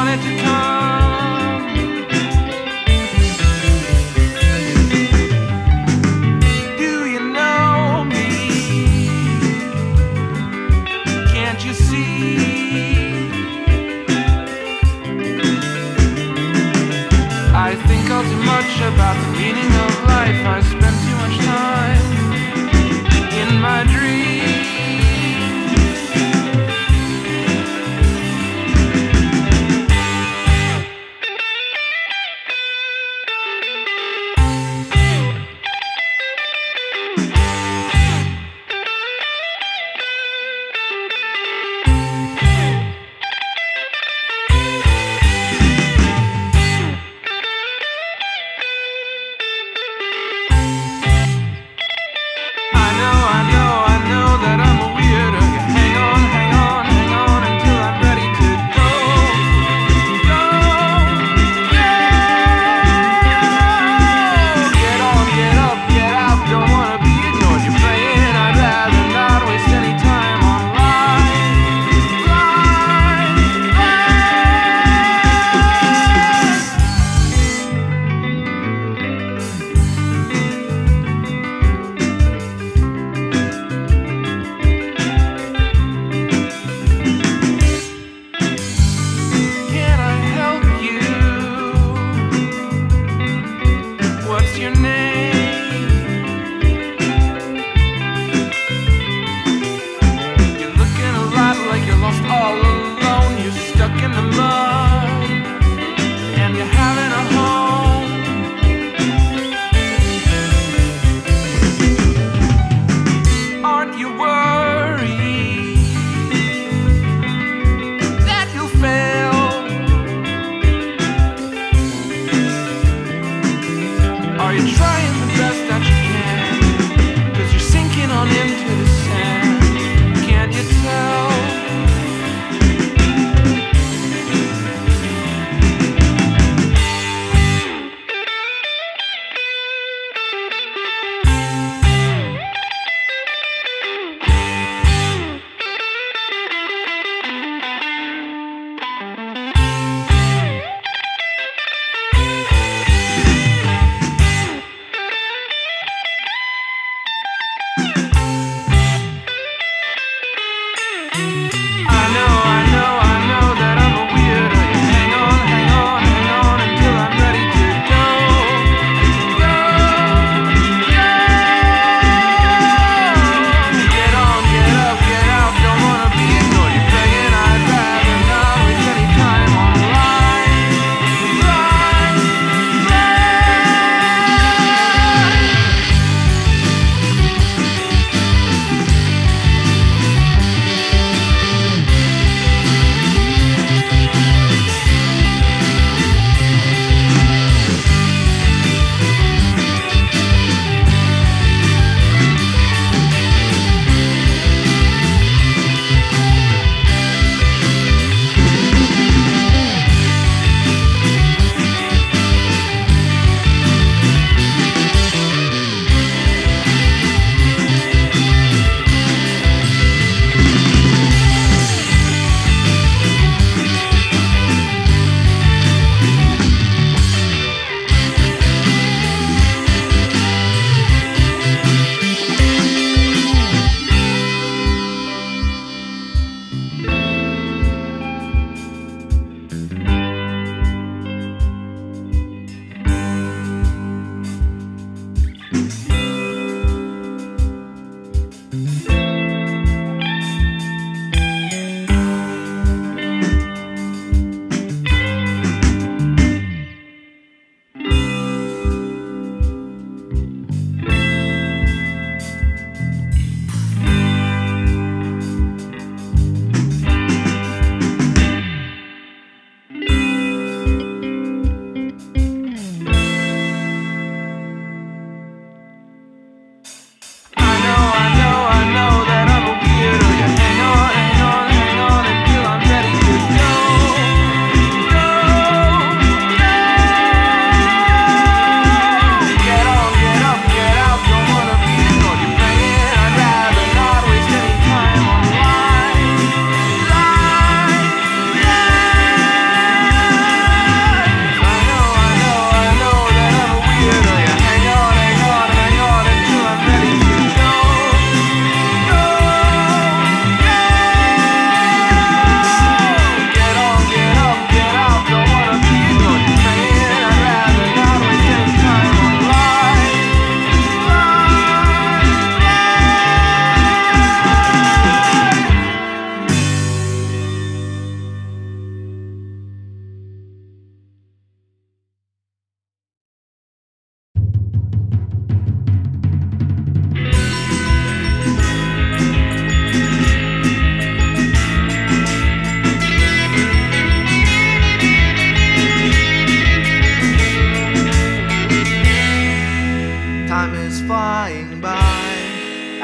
wanted to come. Do you know me? Can't you see? I think all too much about the meaning of life. I spend too much time in my dreams.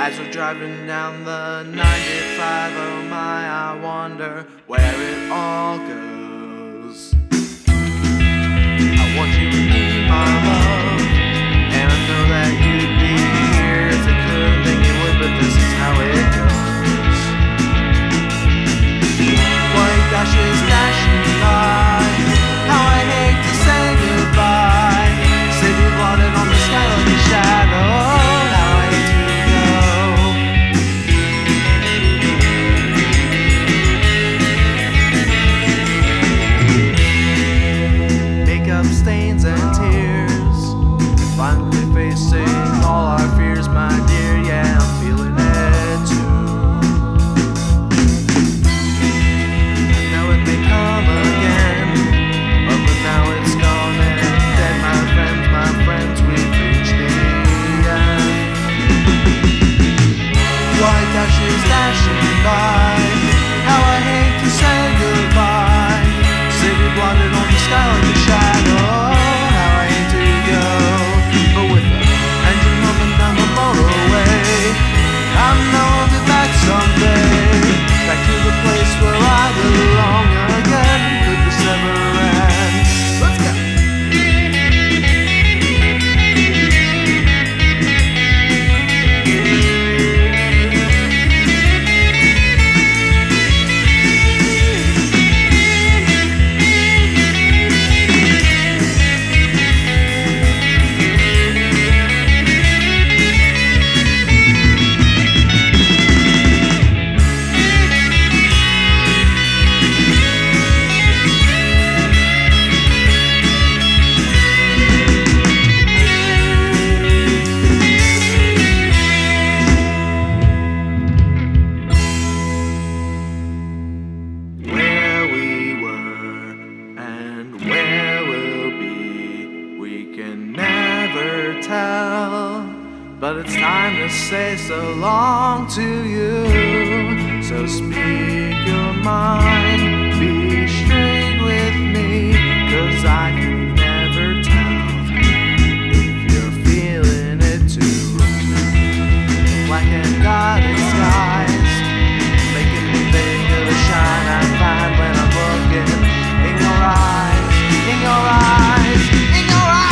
As we're driving down the 95, oh my, I wonder where it all goes. I want you to be my love, and I know that you'd be here if you could, then you would, but this is how it goes. White dashes dashing by, how I hate to say goodbye. City blotted on the sky like a shadow. Stains and tears, finally facing all our fears, my dear. Yeah, I'm feeling it too. I know it may come again, but for now it's gone and dead. My friends, we've reached the end. White dashes dashing by, how I hate to say goodbye. City blotted on the sky like a shadow. But it's time to say so long to you. So speak your mind, be straight with me, 'cause I can never tell if you're feeling it too. Black and dotted skies, making me think of the shine I find when I'm looking in your eyes, in your eyes, in your eyes.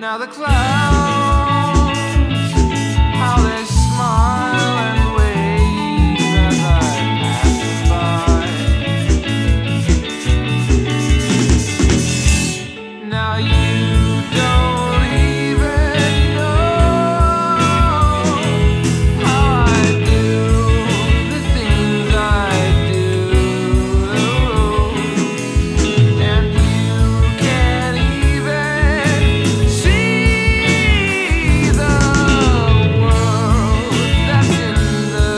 Now the clouds, how they smile and wave as I pass by. Now you don't even know how I do the things I do, and you can't even see the world that's in the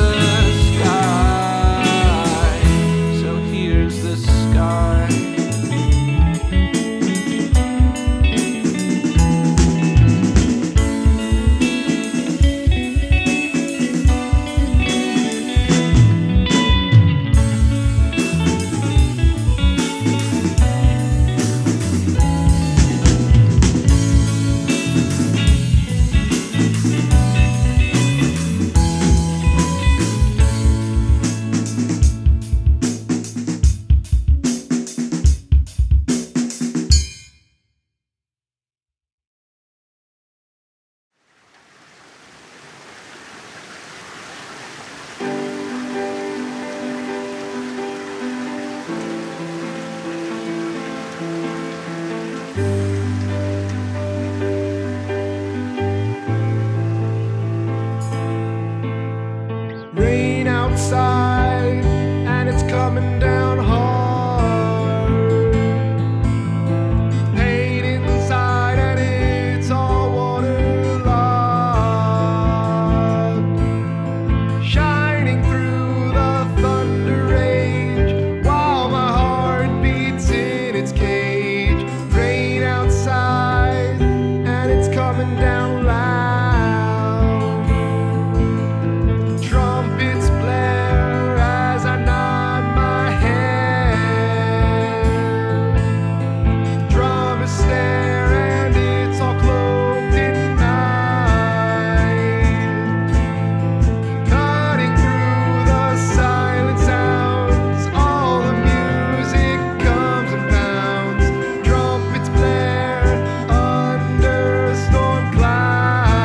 sky. So here's the sky. Rain outside, and it's coming down hard. Pain inside, and it's all waterlogged. Shining through the thunder rage, while my heart beats in its cage. Rain outside, and it's coming down loud. Trumpets blare as I nod my head. Drummers stare, and it's all cloaked in night. Cutting through the silent sounds, all the music comes and pounds. Trumpets blare under a storm cloud.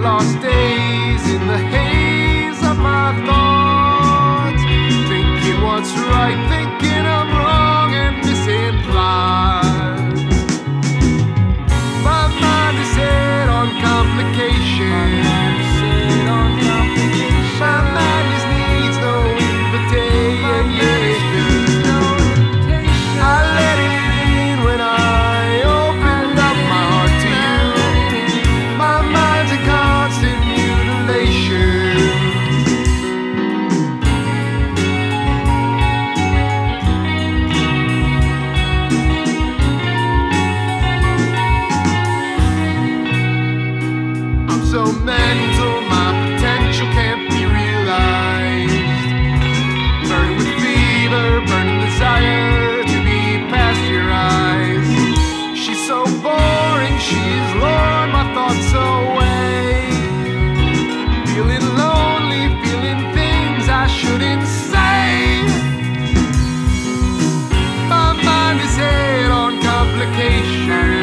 lost days in the haze of my thoughts, thinking what's right, thinking I'm wrong and missing plots. My mind is set on complications. My madness needs no invitation. I let it in when I opened up my heart to you. My mind's in constant mutilation. I'm so mental, my potential can't be realized. Burning with fever, burning desire to be pasteurized. She's so boring, she's lured my thoughts away. Feeling lonely, feeling things I shouldn't say. My mind is set on complications.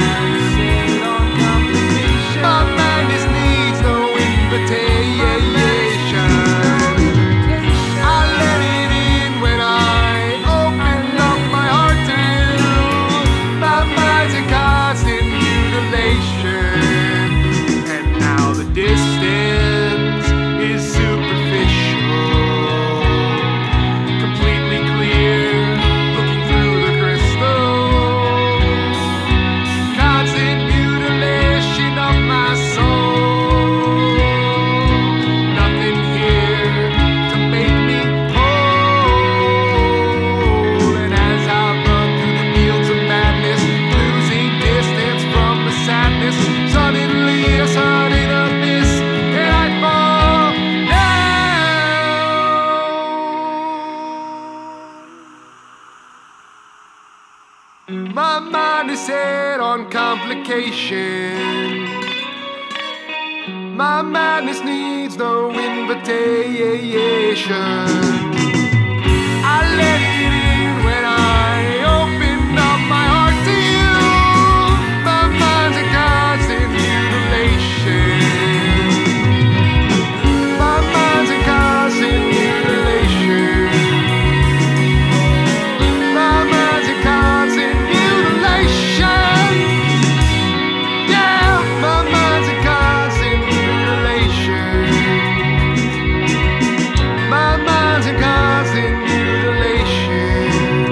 My madness needs no invitation. I let it in when I opened up my heart to you. My mind's in constant mutilation. And now the distance is superficial, completely clear, looking through the crystal. Constant mutilation of my soul. Nothing here to make me whole. And as I run through the fields of madness, losing distance from the sadness, suddenly a sudden abyss, and I fall down. My mind is set on complication. My madness needs no invitation. I let it in when I opened up my heart to you. My mind's in constant mutilation. My mind's in constant mutilation. My mind's in constant mutilation. Yeah, my mind's in constant mutilation. My mind's in constant mutilation.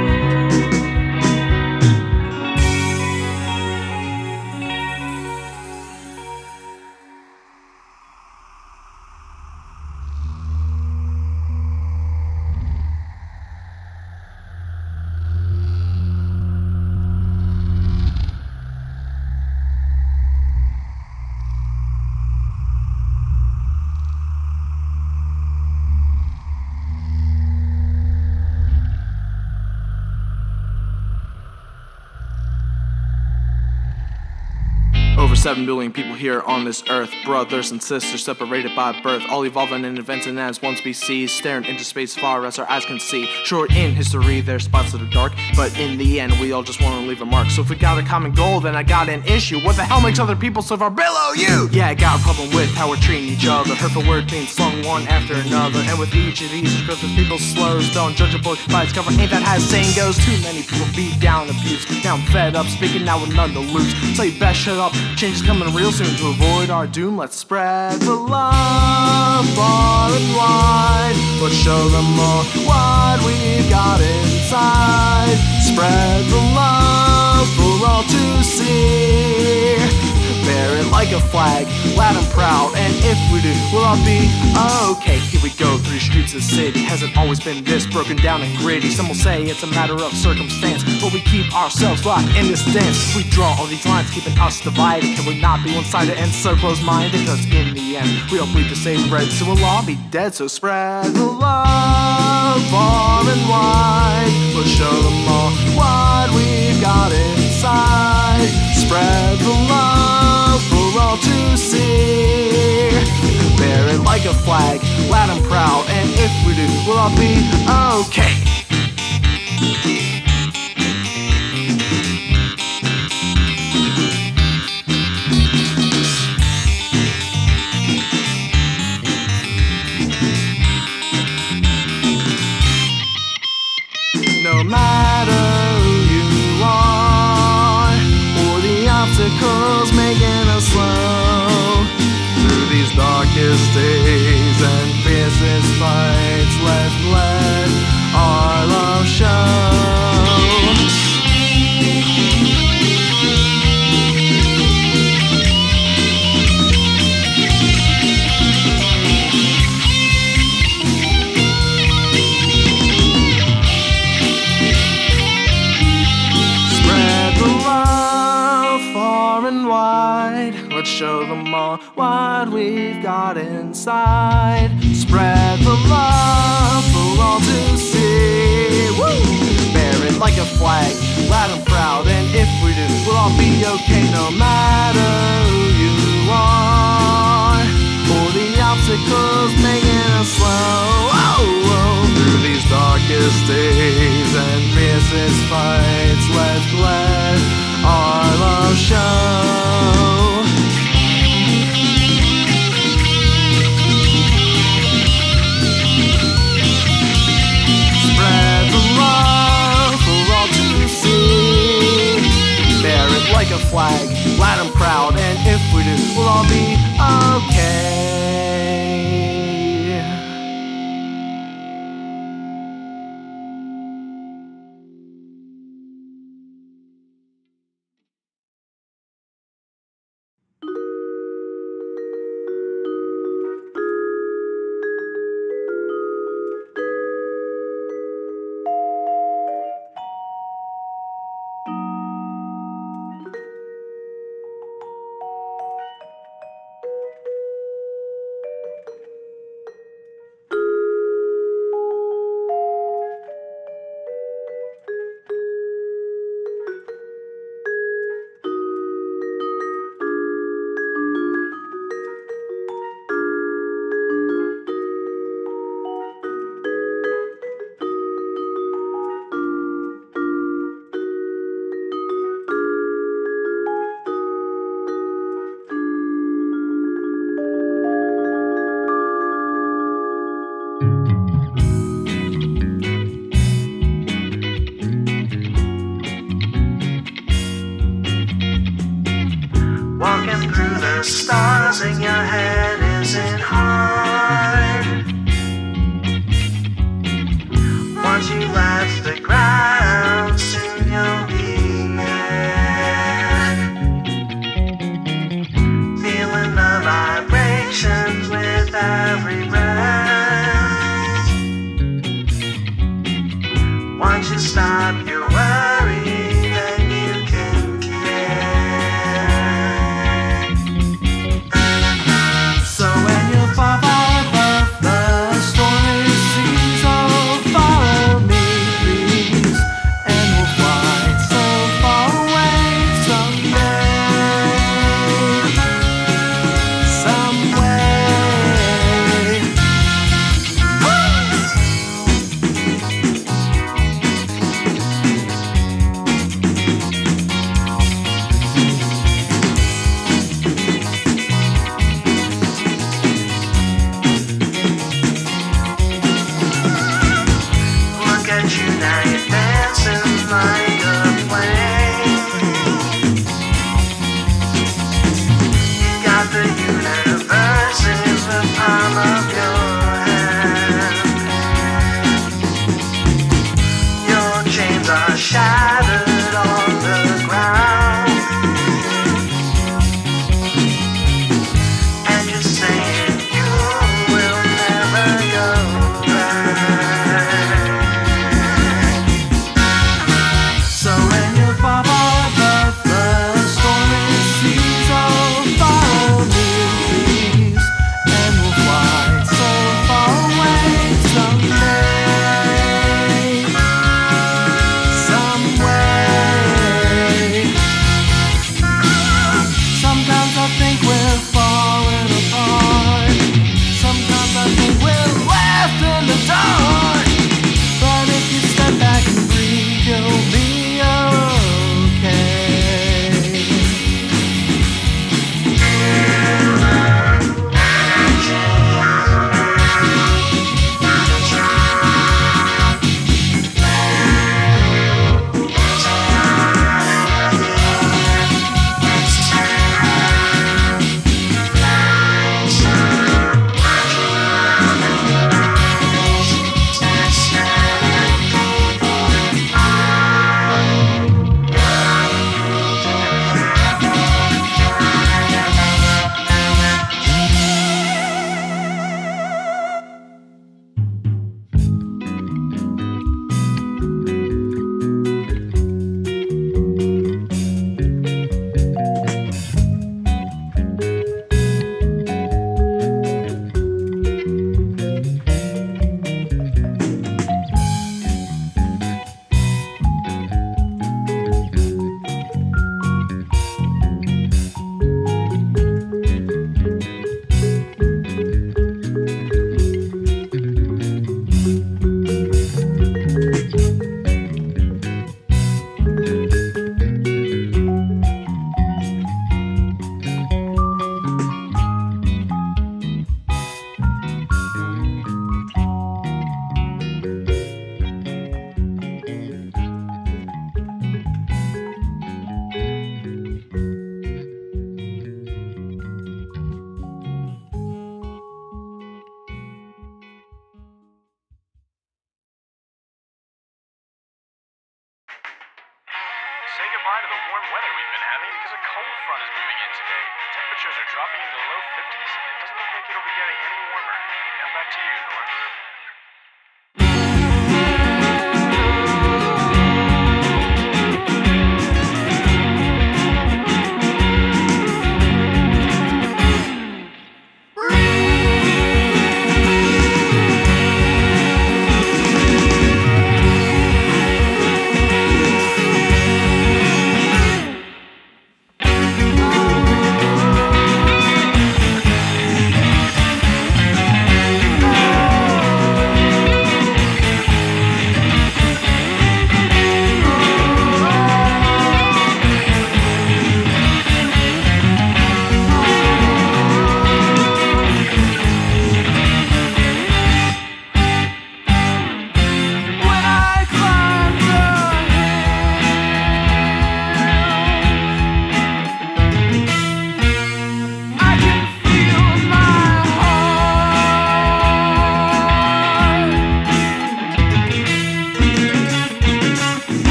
Over 7 billion people here on this earth, brothers and sisters separated by birth, all evolving and inventing as one species, staring into space far as our eyes can see. Sure, in history there's spots that are dark, but in the end we all just want to leave a mark. So if we got a common goal, then I got an issue. What the hell makes other people so far below you? Yeah, I got a problem with how we're treating each other. Hurtful word being slung one after another, and with each of these descriptions people's slurs. Don't judge a book by its cover, ain't that how the saying goes? Too many people beat down and abused. Now I'm fed up speaking, now with none to lose. So you best shut up, change is coming real soon. To avoid our doom, let's spread the love far and wide. Let's show them all what we've got inside. Spread the love for all to see. Bear it like a flag, loud and proud, and if we do, we'll all be okay. Here we go through the streets of the city. Hasn't always been this broken down and gritty. Some will say it's a matter of circumstance, but we keep ourselves locked in this dance. We draw all these lines, keeping us divided. Can we not be one-sided and so close-minded? Cause in the end, we all bleed the same bread, so we'll all be dead. So spread the love far and wide. Let's show them all what we've got inside. Spread the love for all to see. Bear it like a flag, loud and proud, and if we do, we'll all be okay. what we've got inside. Spread the love for all to see. Woo! Bear it like a flag, loud and proud, and if we do, we'll all be okay no matter who you are. For the obstacles making us slow. Through these darkest days and fiercest fights, let's let our love show. Spread the love for all to see. Bear it like a flag, loud and proud, and if we do, we'll all be okay. Walking through the stars and your head isn't hard. Once you left the ground, soon you'll be there. Feeling the vibrations with every breath. say goodbye to the warm weather we've been having because a cold front is moving in today. Temperatures are dropping into the low 50s, and it doesn't look like it'll be getting any warmer. Now back to you, Norm.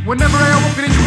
Whenever I walk into